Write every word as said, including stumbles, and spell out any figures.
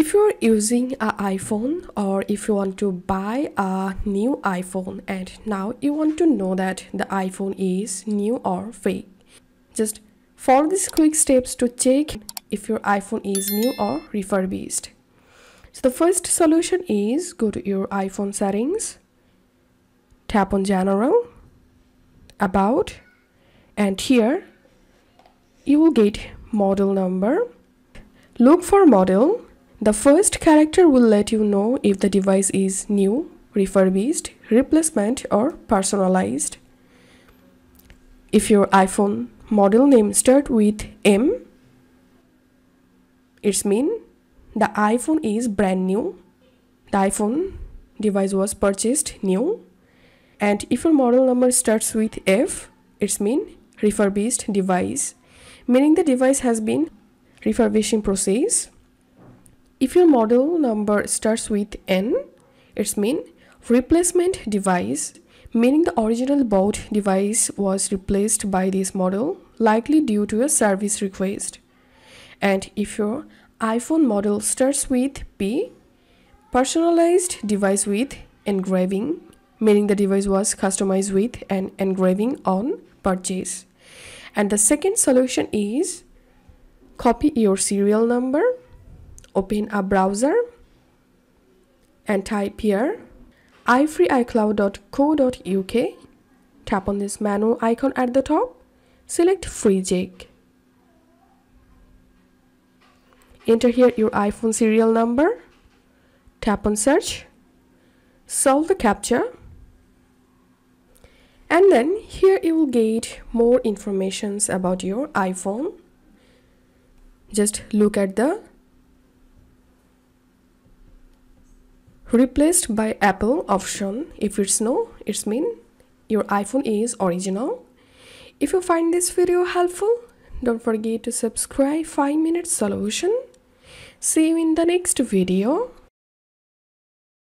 If you're using an iPhone or if you want to buy a new iPhone and now you want to know that the iPhone is new or fake, just follow these quick steps to check if your iPhone is new or refurbished. So the first solution is go to your iPhone settings, tap on General, About, and here you will get model number. Look for model. The first character will let you know if the device is new, refurbished, replacement, or personalized. If your iPhone model name starts with M, it's mean the iPhone is brand new. The iPhone device was purchased new. And if your model number starts with F, it's mean refurbished device, meaning the device has been refurbishing process. If your model number starts with N, it's mean replacement device, meaning the original bought device was replaced by this model, likely due to a service request. And if your iPhone model starts with P, personalized device with engraving, meaning the device was customized with an engraving on purchase. And the second solution is copy your serial number, open a browser and type here i free i cloud dot co dot U K. Tap on this menu icon at the top, select free jack. Enter here your iPhone serial number, tap on search, solve the captcha, and then here you will get more informations about your iPhone. Just look at the replaced by Apple option. If it's no, it's mean your iPhone is original. If you find this video helpful, don't forget to subscribe five minute solution. See you in the next video.